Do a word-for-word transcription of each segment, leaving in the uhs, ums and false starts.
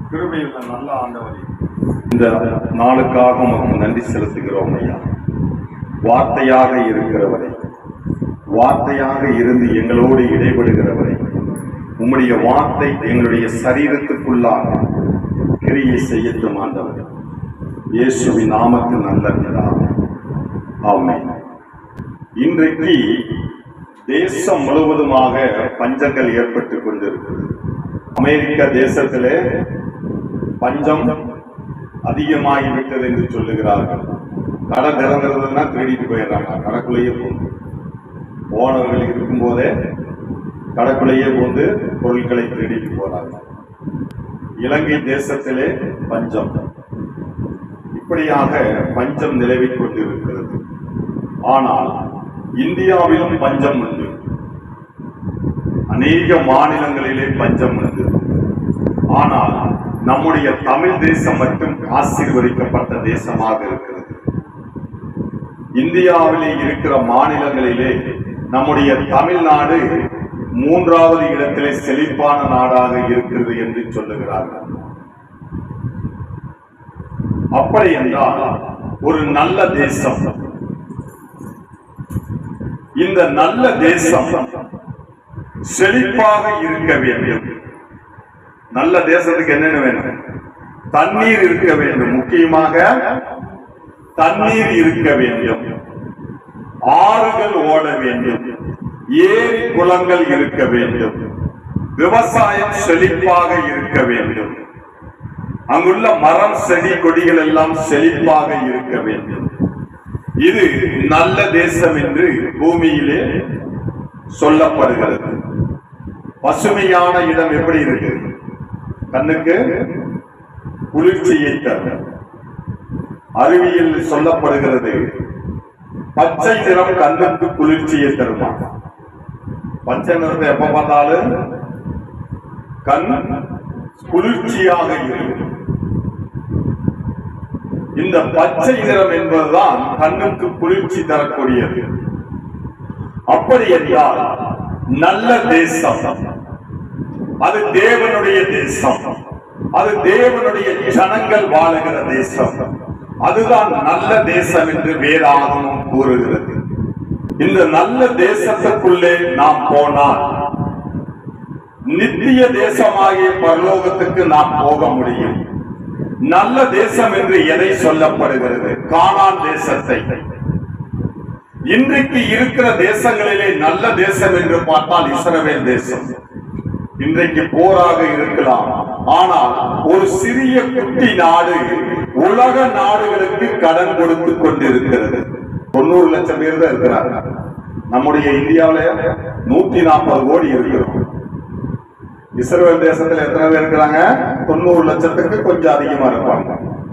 கிருபையுள்ள நல்ல ஆண்டவரே, இந்த நாளுக்காக உமக்கு நன்றி செலுத்துகிறோம் ஐயா. வார்த்தையாக இருக்கிறவரை, வார்த்தையாக இருந்து எங்களோடு இடைபடுகிறவரை, உம்முடைய வார்த்தை எங்களுடைய சரீரத்துக்குள்ளாக கிரியை செய்யட்டும் ஆண்டவரே. இயேசுவின் நாமத்தில் நல்ல பிதாவே, ஆமென். இன்றைக்கு தேசம் முழுவதுமாக பஞ்சங்கள் ஏற்பட்டுக் கொண்டிருக்கிறது. அமெரிக்க தேசத்திலே பஞ்சம் அதிகமாகிவிட்டது என்று சொல்லுகிறார்கள். கடை திறந்துறதுன்னா திருடிட்டு போயிடுறாங்க. கடைக்குள்ளேயே போகுது. ஓனர்கள் இருக்கும் போதே கடைக்குள்ளேயே போந்து பொருட்களை திருடிட்டு போறாங்க. இலங்கை தேசத்திலே பஞ்சம், இப்படியாக பஞ்சம் நிலவிக் கொண்டிருக்கிறது. ஆனால் இந்தியாவிலும் பஞ்சம் உண்டு. அநேக மாநிலங்களிலே பஞ்சம் உண்டு. ஆனால் நம்முடைய தமிழ் தேசம் மட்டும் ஆசீர்வதிக்கப்பட்ட தேசமாக இருக்கிறது. இந்தியாவிலே இருக்கிற மாநிலங்களிலே நம்முடைய தமிழ்நாடு மூன்றாவது இடத்திலே செழிப்பான நாடாக இருக்கிறது என்று சொல்லுகிறார்கள். அப்படி என்றால் ஒரு நல்ல தேசம், இந்த நல்ல தேசம் செழிப்பாக இருக்க வேண்டும். நல்ல தேசத்துக்கு என்னென்ன வேணும்? தண்ணீர் இருக்க வேண்டும். முக்கியமாக தண்ணீர் இருக்க வேண்டும். ஆறுகள் ஓட வேண்டும். ஏரி குளங்கள் இருக்க வேண்டும். விவசாயம் செழிப்பாக இருக்க வேண்டும். அங்குள்ள மரம் செடி கொடிகள் எல்லாம் செழிப்பாக இருக்க வேண்டும். இது நல்ல தேசம் என்று பூமியிலே சொல்லப்படுகிறது. பசுமையான இடம் எப்படி இருக்கு? கண்ணுக்கு குளிர்ச்சியை தரும். அறிவியல் சொல்லப்படுகிறது, பச்சை நிறம் கண்ணுக்கு குளிர்ச்சியை தருமா. பச்சை நிறத்தை எப்ப பார்த்தாலும் கண் குளிர்ச்சியாக இருக்கும். இந்த பச்சை நிறம் என்பதுதான் கண்ணுக்கு குளிர்ச்சி தரக்கூடியது. அப்படி என்றால் நல்ல தேசம் அது தேவனுடைய தேசம், அது தேவனுடைய ஜனங்கள் வாழுகிற தேசம், அதுதான் நல்ல தேசம் என்று வேதாகமம் கூறுகிறது. இந்த நல்ல தேசத்துக்குள்ளே நாம் போனால் நித்திய தேசமாகிய பரலோகத்துக்கு நாம் போக முடியும். நல்ல தேசம் என்று எதை சொல்லப்படுகிறது? கானான் தேசத்தை. இன்றைக்கு இருக்கிற தேசங்களிலே நல்ல தேசம் என்று பார்த்தால் இஸ்ரவேல் தேசம். இன்றைக்கு போராக இருக்கலாம், ஆனால் ஒரு சிறிய குட்டி நாடு உலக நாடுகளுக்கு கடன் கொடுத்து கொண்டிருக்கிறது. தொண்ணூறு லட்சம் பேர் தான் இருக்கிறாங்க. நம்முடைய இந்தியாவில நூத்தி நாற்பது கோடி இருக்கிறோம். இஸ்ரவேல் தேசத்துல எத்தனை பேர் இருக்கிறாங்க? தொண்ணூறு லட்சத்துக்கு கொஞ்சம் அதிகமா இருப்பாங்க.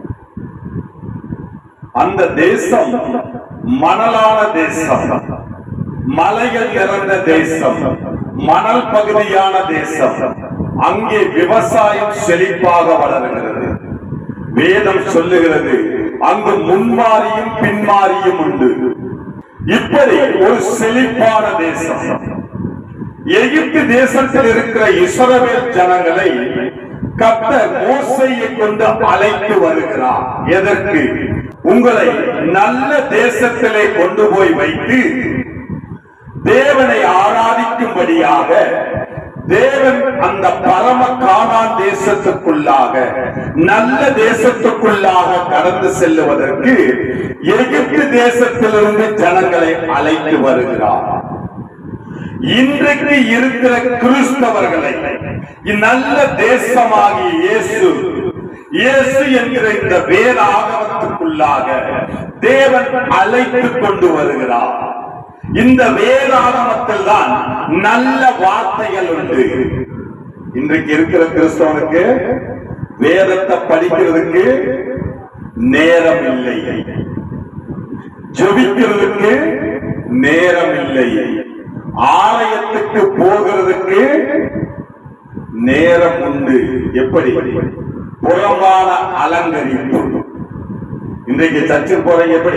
அந்த தேசம் மணலான தேசம், மலைகள் நிறைந்த தேசம், மணல் பகுதியான தேசம். அங்கே விவசாயம் செழிப்பாக வளர்கிறது. வேதம் சொல்லுகிறது, அங்கு முன்மாறியும் பின்மாறியும் உண்டு. இப்படி ஒரு செழிப்பான தேசம். எகிப்து தேசத்தில் இருக்கிற இஸ்ரவேல் ஜனங்களை கர்த்தர் மோசேயை கொண்டு அழைத்து வருகிறார். எதற்கு? உங்களை நல்ல தேசத்திலே கொண்டு போய் வைத்து தேவனை ஆராதிக்கும்படியாக, தேவன் அந்த பரம கானான் தேசத்துக்குள்ளாக, நல்ல தேசத்துக்குள்ளாக கடந்து செல்லுவதற்கு எகிப்து தேசத்திலிருந்து ஜனங்களை அழைத்து வருகிறார். இன்றைக்கு இருக்கிற கிறிஸ்தவர்களை நல்ல தேசமாகிய இயேசு இயேசு என்கிற இந்த வேத ஆகமத்துக்குள்ளாக தேவன் அழைத்து கொண்டு வருகிறார். இந்த வேதாகமத்தில் தான் நல்ல வார்த்தைகள் உண்டு. இன்றைக்கு இருக்கிற கிறிஸ்தவனுக்கு வேதத்தை படிக்கிறதுக்கு நேரம் இல்லை, ஜெபிக்கிறதுக்கு நேரம் இல்லை, ஆலயத்துக்கு போகிறதுக்கு நேரம் உண்டு. எப்படி? புறம்பான அலங்கரிப்பு. இன்றைக்கு சர்ச்சு போறீங்க, எப்படி?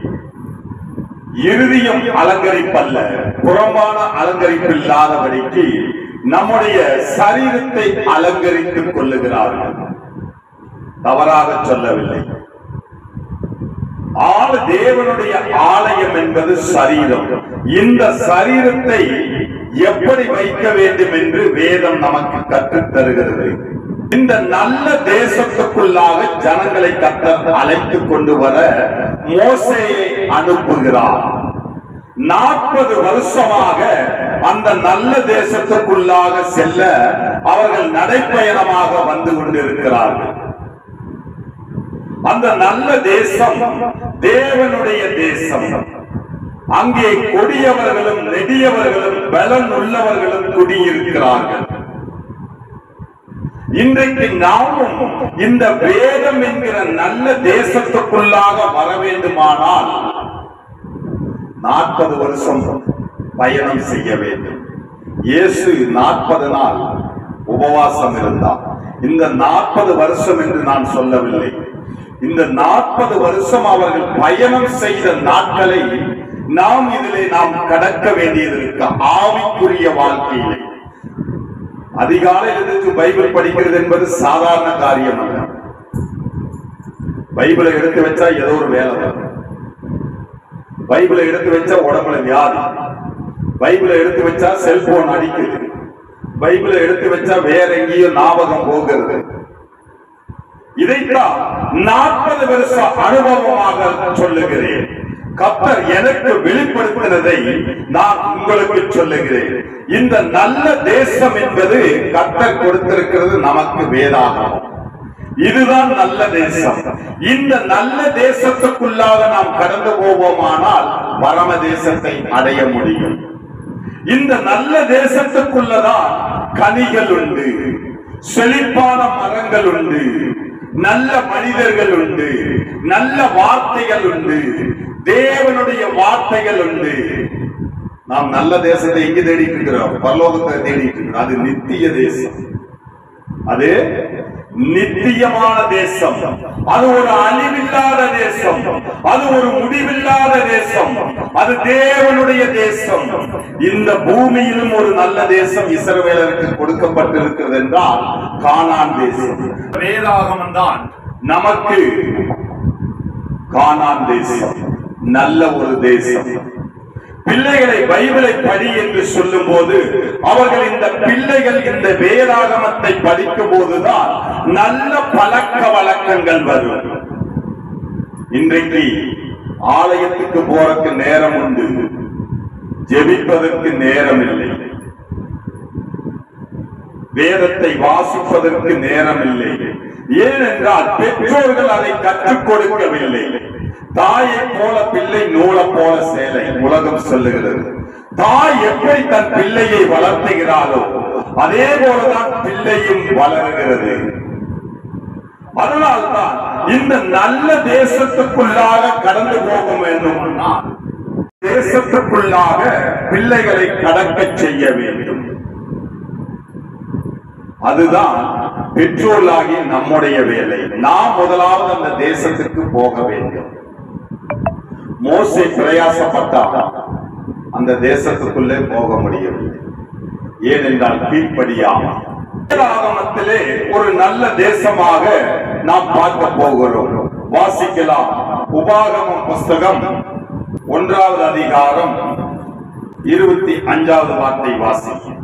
இருதயம் அலங்கரிப்பல்ல, புறம்பான அலங்கரிப்பு இல்லாதபடிக்கு நம்முடைய சரீரத்தை அலங்கரித்துக் கொள்ளுகிறார்கள். தவறாக சொல்லவில்லை. ஆள் தேவனுடைய ஆலயம் என்பது சரீரம். இந்த சரீரத்தை எப்படி வைக்க வேண்டும் என்று வேதம் நமக்கு கற்றுத் தருகிறது. இந்த நல்ல தேசத்துக்குள்ளாக ஜனங்களை கர்த்தர் அழைத்துக் கொண்டு வர மோசேயை அனுப்புகிறார். நாற்பது வருஷமாக அந்த நல்ல தேசத்துக்குள்ளாக செல்ல அவர்கள் நடைப்பயணமாக வந்து கொண்டிருக்கிறார்கள். அந்த நல்ல தேசம் தேவனுடைய தேசம். அங்கே கொடியவர்களும் நெடியவர்களும் பலன் உள்ளவர்களும் குடியிருக்கிறார்கள். இன்றைக்கு நாமும் இந்த வேதம் என்கிற நல்ல தேசத்துக்குள்ளாக வர வேண்டுமானால் நாற்பது வருஷம் பயணம் செய்ய வேண்டும். இயேசு நாற்பது நாள் உபவாசம் இருந்தார். இந்த நாற்பது வருஷம் என்று நான் சொல்லவில்லை. இந்த நாற்பது வருஷம் அவர்கள் பயணம் செய்த நாட்களை நாம் இதிலே நாம் கடக்க வேண்டியது இருக்கு. ஆவிக்குரிய வாழ்க்கையிலே அதிகாலையில் இருந்து பைபிள் படிக்கிறது என்பது சாதாரண காரியம் அல்ல. பைபிளை எடுத்து வச்சா ஏதோ ஒரு வேலை வரும். பைபிளை எடுத்து வச்சா உடம்புல வியாதி. பைபிளை எடுத்து வச்சா செல்போன் அடிக்குது. பைபிளை எடுத்து வச்சா வேற எங்கேயோ ஞாபகம் போகிறது. இதைத்தான் நாற்பது வருஷ அனுபவமாக சொல்லுகிறேன். கர்த்தர் எனக்கு வெளிப்படுத்தினதை நான் உங்களுக்கு சொல்லுகிறேன். இந்த நல்ல தேசம் என்பது கர்த்தர் கொடுத்திருக்கிறது நமக்கு வேதாகமம். இதுதான் நல்ல தேசம். இந்த நல்ல தேசத்துக்குள்ளாக நாம் கடந்து போவோமானால் பரம தேசத்தை அடைய முடியும். இந்த நல்ல தேசத்துக்குள்ளதான் கனிகள் உண்டு, செழிப்பான மரங்கள் உண்டு, நல்ல மனிதர்கள் உண்டு, நல்ல வார்த்தைகள் உண்டு, தேவனுடைய வார்த்தைகள் உண்டு. நாம் நல்ல தேசத்தை எங்க தேடிட்டு இருக்கிறோம்? பரலோகத்தை தேடிட்டு இருக்கிறோம். அது நித்திய தேசம். அது நித்தியமான தேசம். அது ஒரு அழிவில்லாத தேசம். அது ஒரு முடிவில்லாத தேசம். அது தேவனுடைய தேசம். இந்த பூமியிலும் ஒரு நல்ல தேசம் இஸ்ரவேலருக்கு கொடுக்கப்பட்டிருக்கிறது என்றால் கானான் தேசம். வேதாகமம் தான் நமக்கு கானான் தேசம், நல்ல ஒரு தேசம். பிள்ளைகளை பைபிளை படி என்று சொல்லும் போது அவர்கள் இந்த பிள்ளைகள் இந்த வேதாகமத்தை படிக்கும் போதுதான் நல்ல பழக்க வழக்கங்கள் வரும். இன்றைக்கு ஆலயத்துக்கு போறதுக்கு நேரம் உண்டு, ஜெபிப்பதற்கு நேரம் இல்லை. வேதத்தை வாசிப்பதற்கு நேரம் இல்லை. ஏனென்றால் பெற்றோர்கள் அதை கற்றுக் கொடுக்கவில்லை. தாயை போல பிள்ளை, நூலை போல சேலை உலகம் சொல்லுகிறது. தாய் எப்படி தன் பிள்ளையை வளர்த்துகிறாளோ அதே போலதான் பிள்ளையும் வளர்கிறது. அதனால்தான் இந்த நல்ல தேசத்துக்குள்ளாக கடந்து போக வேண்டும். தேசத்துக்குள்ளாக பிள்ளைகளை கடக்க செய்ய வேண்டும். அதுதான் பெற்றோர்களாகிய நம்முடைய வேலை. நாம் முதலாவது அந்த தேசத்துக்கு போக வேண்டும். மோசே பிரயாசப்பட்டார், அந்த தேசத்துக்குள்ளே போக முடியவில்லை. ஏனென்றால் கீழ்ப்படியாமல். வேதாகமத்திலே ஒரு நல்ல தேசமாக நாம் பார்க்க போகிறோம். வாசிக்கலாம். உபாகமம் புஸ்தகம் ஒன்றாவது அதிகாரம் இருபத்தி அஞ்சாவது வார்த்தை வாசிக்கும்.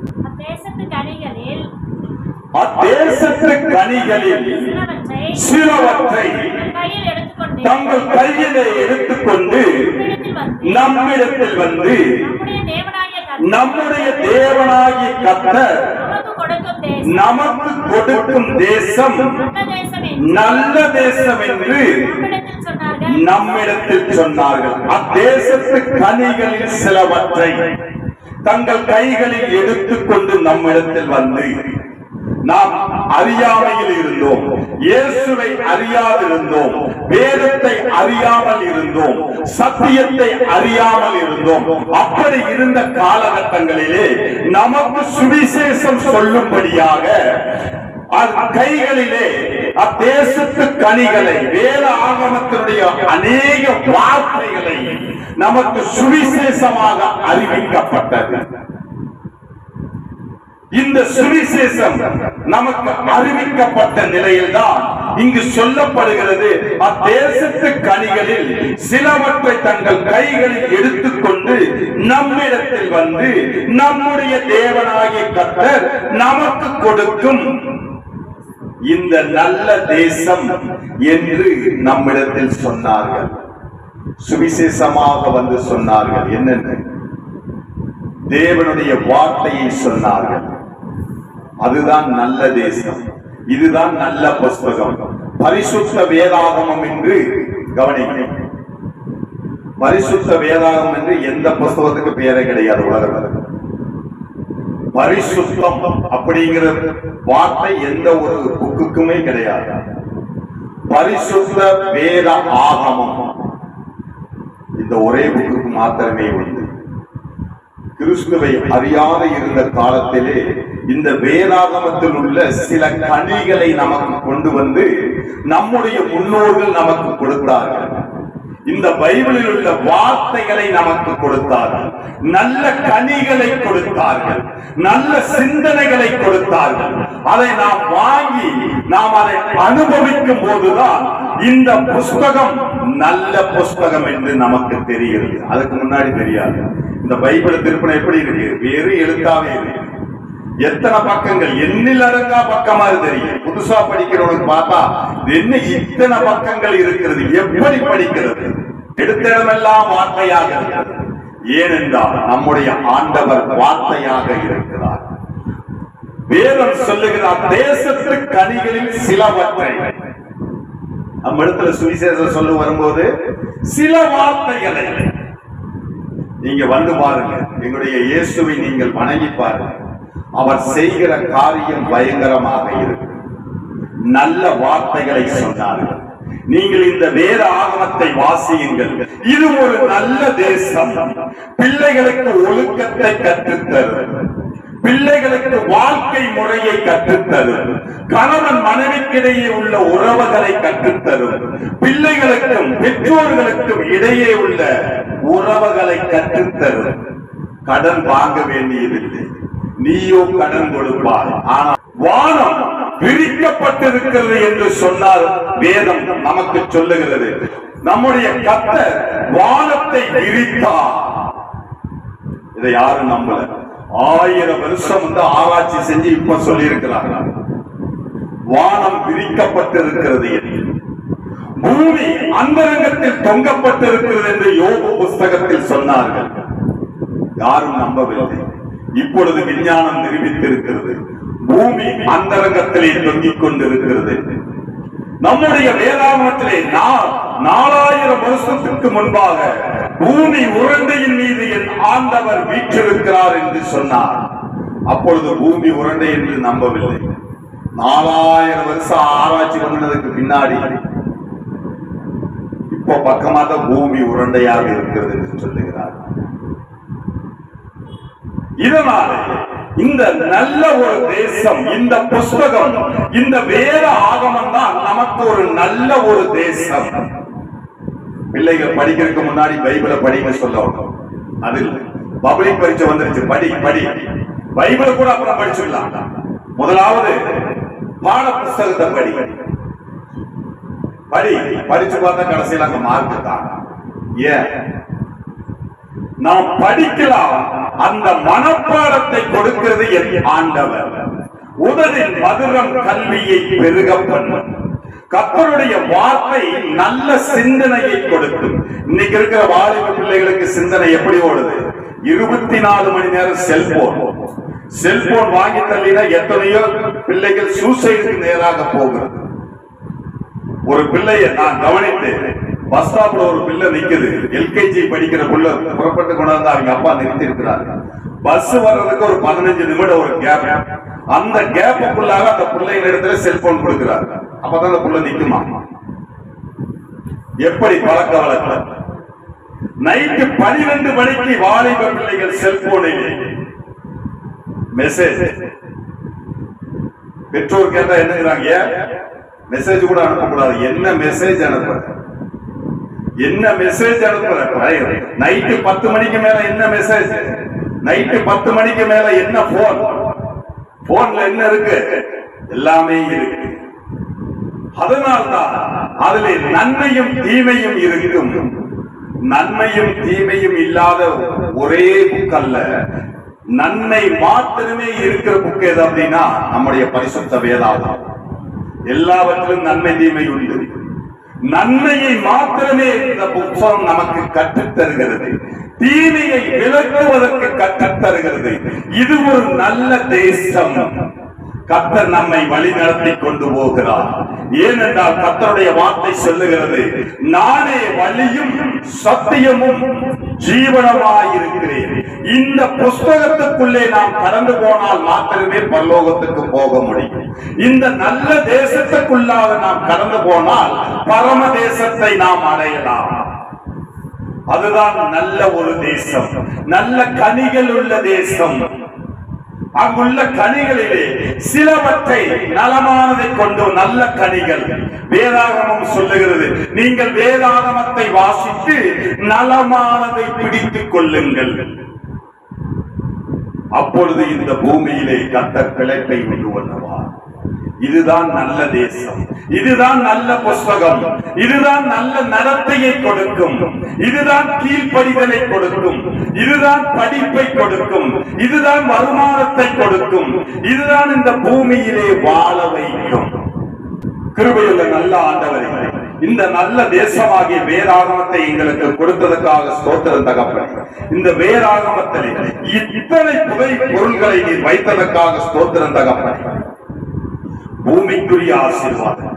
அத்தேசத்து கனிகளில் சிலவற்றை தங்கள் கையிலே எடுத்துக்கொண்டு நம்மிடத்தில் வந்து நம்முடைய தேவனாகிய கர்த்தர் நமக்கு கொடுக்கும் தேசம் நல்ல தேசம் என்று நம்மிடத்தில் சொன்னார்கள். அத்தேசத்து கனிகளில் சிலவற்றை தங்கள் கைகளில் எடுத்துக்கொண்டு நம்மிடத்தில் வந்து, நாம் அறியாமையில் இருந்தோம், இயேசுவை அறியாதிருந்தோம், வேதத்தை அறியாமல் இருந்தோம், சத்தியத்தை அறியாமல் இருந்தோம். அப்படி இருந்த காலகட்டங்களிலே நமக்கு சுவிசேஷம் சொல்லும்படியாக கைகளிலே அத்தேசத்து கனிகளை, வேத ஆகமத்தினுடைய அநேக வார்த்தைகளை நமக்கு சுவிசேஷமாக அறிவிக்கப்பட்டது. இந்த சுவிசேஷம் நமக்கு அறிவிக்கப்பட்ட நிலையில்தான் இங்கு சொல்லப்படுகிறது, அத்தேசத்து கனிகளில் சிலவற்றை தங்கள் கைகளில் எடுத்துக்கொண்டு நம்மிடத்தில் வந்து நம்முடைய தேவனாகிய கர்த்தர் நமக்கு கொடுக்கும் இந்த நல்ல தேசம் என்று நம்மிடத்தில் சொன்னார்கள். சுவிசேஷமாக வந்து சொன்னார்கள். என்னென்ன? தேவனுடைய வார்த்தையை சொன்னார்கள். அதுதான் நல்ல தேசம், இதுதான் நல்ல புஸ்தகம், பரிசுத்த வேதாகமம் என்று கவனிக்க. பரிசுத்த வேதாகமம் என்று எந்த புஸ்தகத்துக்கு பெயரே கிடையாது உலகத்தில். பரிசுத்தம் அப்படிங்கிற வார்த்தை எந்த ஒரு புக்குக்குமே கிடையாது. பரிசுத்த வேத ஆகமம் இந்த ஒரே புக்குக்கு மாத்திரமே உண்டு. கிறிஸ்துவை அறியாத இருந்த காலத்திலே இந்த வேதாகமத்தில் உள்ள சில கனிகளை நமக்கு கொண்டு வந்து நம்முடைய முன்னோர்கள் நமக்கு கொடுத்தார்கள். இந்த பைபிளில் உள்ள வார்த்தைகளை நமக்கு கொடுத்தார்கள், நல்ல கனிகளை கொடுத்தார்கள், நல்ல சிந்தனைகளை கொடுத்தார்கள். அதை நாம் வாங்கி நாம் அதை அனுபவிக்கும் போதுதான் இந்த புஸ்தகம் நல்ல புஸ்தகம் என்று நமக்கு தெரிகிறது. அதுக்கு முன்னாடி தெரியாது. இந்த பைபிள் திருப்பணம் எப்படி இருக்கு? வேறு எழுத்தாவே இருக்கு. எத்தனை பக்கங்கள், எண்ணில் அடங்கா பக்கமா தெரியும். புதுசா படிக்கிறவனுக்கு பார்த்தா என்ன இத்தனை பக்கங்கள் இருக்கிறது, எப்படி படிக்கிறது? எடுத்த இடமெல்லாம் வார்த்தையாக இருக்கிறது. ஏனென்றால் நம்முடைய ஆண்டவர் வார்த்தையாக இருக்கிறார். வேதம் சொல்லுகிறார், தேசத்து கனிகளில் சிலவற்றை. நம்ம இடத்துல சுவிசேஷம் சொல்ல வரும்போது சில வார்த்தைகளை நீங்க வந்து பாருங்க. எங்களுடைய இயேசுவை நீங்கள் வணங்கி பாருங்க. அவர் செய்கிற காரியம் பயங்கரமாக இருக்கும். நல்ல வார்த்தைகளை சொன்னார்கள். நீங்கள் இந்த வேத ஆகமத்தை வாசியுங்கள். இது ஒரு நல்ல தேசம். பிள்ளைகளுக்கு ஒழுக்கத்தை கற்றுத்தரும், பிள்ளைகளுக்கு வாழ்க்கை முறையை கற்றுத்தரும், கணவன் மனைவிக்கிடையே உள்ள உறவுகளை கற்றுத்தரும், பிள்ளைகளுக்கும் பெற்றோர்களுக்கும் இடையே உள்ள உறவுகளை கற்றுத்தரும். கடன் வாங்க வேண்டியதில்லை, நீயோ கடன் கொடுப்பாய். ஆனால் வானம் விரிக்கப்பட்டிருக்கிறது என்று சொன்னால் வேதம் நமக்கு சொல்லுகிறது. நம்முடைய கர்த்தர் வானத்தை விரித்தார். இதை யாரும் நம்பல. ஆயிரம் வருஷம் வந்து ஆராய்ச்சி செஞ்சு இப்ப சொல்லி இருக்கிறார்கள். வானம் விரிக்கப்பட்டிருக்கிறது என்று, பூமி அந்தரங்கத்தில் தொங்கப்பட்டிருக்கிறது என்று யோபு புஸ்தகத்தில் சொன்னார்கள். யாரும் நம்பவில்லை. இப்பொழுது விஞ்ஞானம் நிரூபித்திருக்கிறது, பூமி அந்தரங்கத்திலே தொங்கிக் கொண்டிருக்கிறது. நம்முடைய வேதாகமத்திலே நாலாயிரம் வருஷத்துக்கு முன்பாக பூமி உருண்டையின் மீது என் ஆண்டவர் வீற்றிருக்கிறார் என்று சொன்னார். அப்பொழுது பூமி உருண்டை என்று நம்பவில்லை. நாலாயிரம் வருஷம் ஆராய்ச்சி பண்ணதுக்கு பின்னாடி இப்போ பக்கமா தான் பூமி உருண்டையாக இருக்கிறது என்று சொல்லுகிறார். இதனால இந்த நல்ல ஒரு தேசம், இந்த புஸ்தகம், இந்த வேத ஆகமம் தான் நமக்கு ஒரு நல்ல ஒரு தேசம். பிள்ளைகள் படிக்கிறதுக்கு முன்னாடி பைபிளை படிக்க சொல்லணும். அது பப்ளிக் பரீட்சை வந்துருச்சு, படி படி. பைபிளை கூட அப்புறம் படிச்சுடலாம். முதலாவது பாட புஸ்தகத்தை படி படி படிச்சு பார்த்தா கடைசியில் அங்க மார்க் தான். ஏன் நாம் படிக்கலாம்? அந்த மனப்பாடத்தை கொடுக்கிறது என் ஆண்டவர். உதலின் மதுரம் கல்வியை பெருக பண்ணும். கர்த்தருடைய வார்த்தை நல்ல சிந்தனையை கொடுக்கும். இன்னைக்கு இருக்கிற வாலிப பிள்ளைகளுக்கு சிந்தனை எப்படி ஓடுது? இருபத்தி நாலு மணி நேரம் செல்போன். செல்போன் வாங்கி தள்ளினா எத்தனையோ பிள்ளைகள் சூசைடுக்கு நேராக போகிறது. ஒரு பிள்ளைய நான் கவனித்தேன். பஸ் ஸ்டாப்ல ஒரு பிள்ளை நிக்குது, எல்கேஜி படிக்கிற பிள்ளை புறப்பட்டு கொண்டாந்து அவங்க அப்பா நிறுத்தி இருக்கிறாரு. பஸ் வர்றதுக்கு ஒரு பதினஞ்சு நிமிடம் ஒரு கேப். அந்த கேப்புக்குள்ளாக அந்த பிள்ளைங்க இடத்துல செல்போன் கொடுக்கிறார். அப்பதான் அந்த பிள்ளை நிக்குமா? எப்படி பழக்க வழக்கம்? நைட்டு பனிரெண்டு மணிக்கு வாலிப பிள்ளைகள் செல்போனில் மெசேஜ். பெற்றோர் கேட்டா என்னங்கிறாங்க, மெசேஜ் கூட அனுப்பக்கூடாது. என்ன மெசேஜ் அனுப்புற? என்ன மெசேஜ் அனுப்புற? நைட்டு பத்து மணிக்கு மேல என்ன மெசேஜ்? நைட்டு பத்து மணிக்கு மேல என்ன போன்? போன்ல என்ன இருக்கு? எல்லாமே இருக்கு. அதனால்தான் அதிலே நன்மையும் தீமையும் இருக்கும். நன்மையும் தீமையும் இல்லாத ஒரே புக் அல்ல, நன்மை மாத்திரமே இருக்கிற புக் எது அப்படின்னா நம்முடைய பரிசுத்த வேதாகமம். எல்லாவற்றிலும் நன்மை தீமை உண்டு. நன்மையை மாத்திரமே இந்த புத்தகம் நமக்கு கற்றுத் தருகிறது, தீமையை விளக்குவதற்கு கற்றுத் தருகிறது. இது ஒரு நல்ல தேசம். கர்த்தர் நம்மை வழி நடத்தி கொண்டு போகிறார். ஏனென்றால் கர்த்தருடைய வார்த்தை சொல்லுகிறது, நானே வழியும் சத்தியமும் ஜீவனமாயிருக்கிறேன். இந்த புஸ்தகத்துக்குள்ளே நாம் கடந்து போனால் மாத்திரமே பரலோகத்துக்கு போக முடியும். இந்த நல்ல தேசத்துக்குள்ளாக நாம் கடந்து போனால் பரம தேசத்தை நாம் அடையலாம். அதுதான் நல்ல ஒரு தேசம், நல்ல கனிகள் உள்ள தேசம். அங்குள்ள கனிகளிலே சிலவற்றை நலமானதை கொண்டு நல்ல கனிகள் வேதாகமம் சொல்லுகிறது. நீங்கள் வேதாகமத்தை வாசித்து நலமானதை பிடித்துக் கொள்ளுங்கள். அப்பொழுது இந்த பூமியிலே கர்த்தர் பிழைப்பை உண்டு பண்ணுவார். இதுதான் நல்ல தேசம், இதுதான் நல்ல புஸ்தகம், இதுதான் நல்ல நடத்தையை கொடுக்கும், இதுதான் கீழ்ப்படிதலை கொடுக்கும், இதுதான் படிப்பை கொடுக்கும், இதுதான் வருமானத்தை கொடுக்கும், இதுதான் இந்த பூமியிலே வாழ வைக்கும். கிருபையுள்ள நல்ல ஆண்டவரே, இந்த நல்ல தேசமாகிய வேதாகமத்தை எங்களுக்கு கொடுத்ததற்காக ஸ்தோத்திரம் தகப்பனே. இந்த வேதாகமத்திலே இத்தனை புதை பொருள்களை நீர் வைத்ததற்காக ஸ்தோத்திரம் தகப்பனே. பூமிக்குரிய ஆசீர்வாதம்,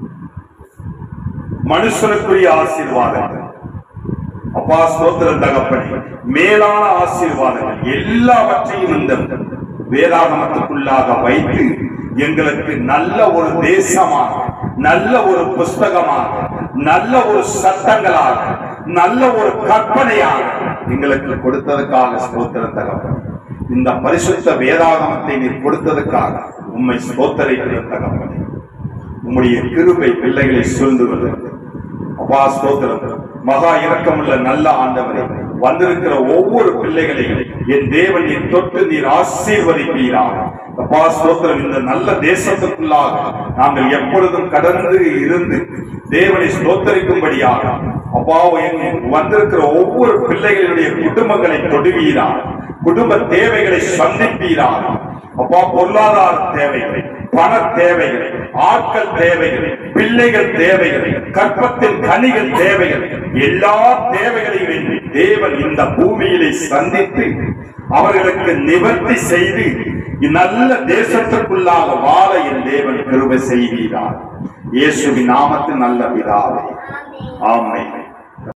மனுஷனுக்குரிய ஆசீர்வாதம், அப்பா ஸ்தோத்திரம் தகப்பனே, மேலான ஆசீர்வாதங்கள் எல்லாவற்றையும் இந்த வேதாகமத்துக்குள்ளாக வைத்து எங்களுக்கு நல்ல ஒரு தேசமாக, நல்ல ஒரு புஸ்தகமாக, நல்ல ஒரு சட்டங்களாக, நல்ல ஒரு கற்பனையாக எங்களுக்கு கொடுத்ததற்காக ஸ்தோத்திரம் தகப்பனே. இந்த பரிசுத்த வேதாகமத்தை நீர் கொடுத்ததற்காக உம்மை ஸ்தோத்திரிக்கிற தகப்பனே. உம்முடைய கிருபை பிள்ளைகளை சூழ்ந்துள்ளது. அப்பா ஸ்தோத்திரம். மகா இரக்கமுள்ள நல்ல ஆண்டவரே, வந்திருக்கிற ஒவ்வொரு பிள்ளைகளையும் என் தேவன் நீர் தொட்டு நீர் ஆசீர்வதிப்பீராக. அப்பா ஸ்தோத்திரம். இந்த நல்ல தேசத்துக்குள்ளாக நாங்கள் எப்பொழுதும் கடந்து இருந்து தேவனை ஸ்தோத்தரிக்கும்படியாக அப்பா வந்திருக்கிற ஒவ்வொரு பிள்ளைகளுடைய குடும்பங்களை தொடுவீராக, குடும்ப தேவைகளை சந்திப்பீராக. அப்பா பொருளாதார தேவைகளை, பண தேவைகளை, ஆட்கள் தேவைகளை, பிள்ளைகள் தேவைகளை, கற்பத்தின் கனிகள் தேவைகள், எல்லா தேவைகளையும் தேவன் இந்த பூமியிலே சந்தித்து அவர்களுக்கு நிவர்த்தி செய்து நல்ல தேசத்திற்குள்ளாக வாழ என் தேவன் கிருபை செய்கிறார். இயேசுவின் நாமத்தில் நல்ல பிதாவே, ஆமென்.